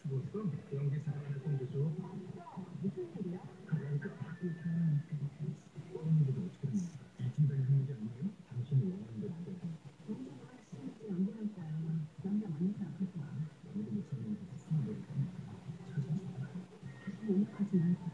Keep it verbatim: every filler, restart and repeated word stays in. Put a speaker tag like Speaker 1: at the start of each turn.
Speaker 1: 죽었어? 연기 사랑했던 거죠?
Speaker 2: 무슨 일이야?
Speaker 1: 그러니까
Speaker 2: 이상하니까
Speaker 1: 그런 일이 어떻게 됩니까? 이 팀장이 한 일이 아니에요? 당신이 원하는 대로 돼요.
Speaker 2: 정도가 확실히 안 보낼 거야. 남자 많은 사람 하지 마.
Speaker 1: 아무도 못 살면 수많은 걸 찾아서
Speaker 2: 계속 연락하지 말고.